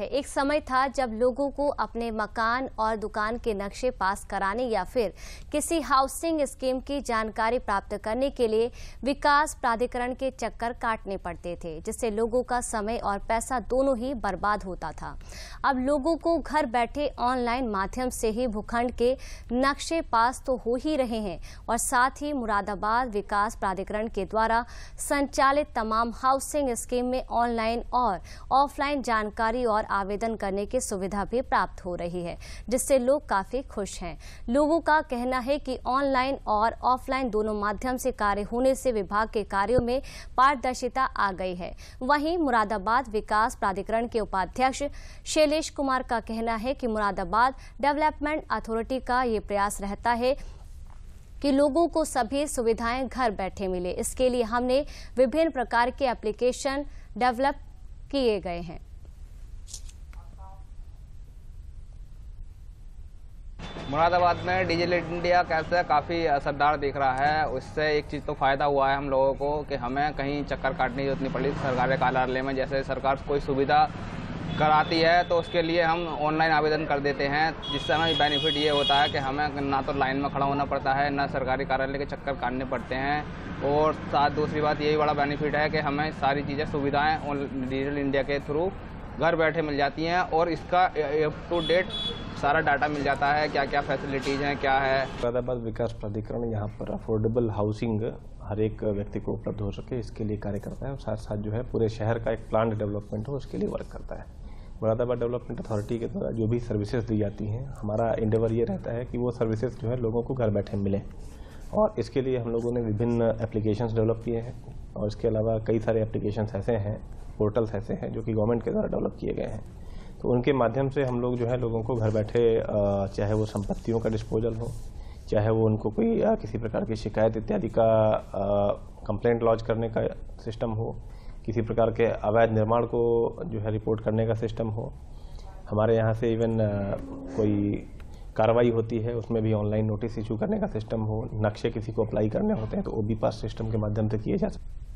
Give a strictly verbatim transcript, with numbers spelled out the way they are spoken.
एक समय था जब लोगों को अपने मकान और दुकान के नक्शे पास कराने या फिर किसी हाउसिंग स्कीम की जानकारी प्राप्त करने के लिए विकास प्राधिकरण के चक्कर काटने पड़ते थे, जिससे लोगों का समय और पैसा दोनों ही बर्बाद होता था। अब लोगों को घर बैठे ऑनलाइन माध्यम से ही भूखंड के नक्शे पास तो हो ही रहे हैं और साथ ही मुरादाबाद विकास प्राधिकरण के द्वारा संचालित तमाम हाउसिंग स्कीम में ऑनलाइन और ऑफलाइन जानकारी और आवेदन करने की सुविधा भी प्राप्त हो रही है, जिससे लोग काफी खुश हैं। लोगों का कहना है कि ऑनलाइन और ऑफलाइन दोनों माध्यम से कार्य होने से विभाग के कार्यों में पारदर्शिता आ गई है। वहीं मुरादाबाद विकास प्राधिकरण के उपाध्यक्ष शैलेश कुमार का कहना है कि मुरादाबाद डेवलपमेंट अथॉरिटी का ये प्रयास रहता है कि लोगों को सभी सुविधाएं घर बैठे मिले। इसके लिए हमने विभिन्न प्रकार के एप्लीकेशन डेवलप किए गए हैं। मुरादाबाद में डिजिटल इंडिया कैसे काफ़ी असरदार दिख रहा है। उससे एक चीज़ तो फ़ायदा हुआ है हम लोगों को कि हमें कहीं चक्कर काटने की जरूरत नहीं पड़ी सरकारी कार्यालय में। जैसे सरकार कोई सुविधा कराती है तो उसके लिए हम ऑनलाइन आवेदन कर देते हैं, जिससे हमें बेनिफिट ये होता है कि हमें ना तो लाइन में खड़ा होना पड़ता है, ना सरकारी कार्यालय के चक्कर काटने पड़ते हैं। और साथ दूसरी बात यही बड़ा बेनिफिट है कि हमें सारी चीज़ें सुविधाएँ डिजिटल इंडिया के थ्रू घर बैठे मिल जाती हैं और इसका अप टू डेट सारा डाटा मिल जाता है, क्या क्या फैसिलिटीज़ हैं, क्या है। मुरादाबाद विकास प्राधिकरण यहाँ पर अफोर्डेबल हाउसिंग हर एक व्यक्ति को उपलब्ध हो सके इसके लिए कार्य करता है और साथ साथ जो है पूरे शहर का एक प्लान डेवलपमेंट हो उसके लिए वर्क करता है। मुरादाबाद डेवलपमेंट अथॉरिटी के द्वारा जो भी सर्विसेज दी जाती हैं, हमारा इंडेवर ये रहता है कि वो सर्विसेज जो है लोगों को घर बैठे मिलें और इसके लिए हम लोगों ने विभिन्न एप्लीकेशंस डेवलप किए हैं और इसके अलावा कई सारे एप्लीकेशंस ऐसे हैं, पोर्टल्स ऐसे हैं जो कि गवर्नमेंट के द्वारा डेवलप किए गए हैं। तो उनके माध्यम से हम लोग जो है लोगों को घर बैठे चाहे वो संपत्तियों का डिस्पोजल हो, चाहे वो उनको कोई किसी प्रकार की शिकायत इत्यादि का कंप्लेंट लॉन्च करने का सिस्टम हो, किसी प्रकार के अवैध निर्माण को जो है रिपोर्ट करने का सिस्टम हो, हमारे यहाँ से इवन कोई कार्रवाई होती है उसमें भी ऑनलाइन नोटिस इशू करने का सिस्टम हो, नक्शे किसी को अप्लाई करने होते हैं तो ओ बी पास सिस्टम के माध्यम से किए जा सकते हैं।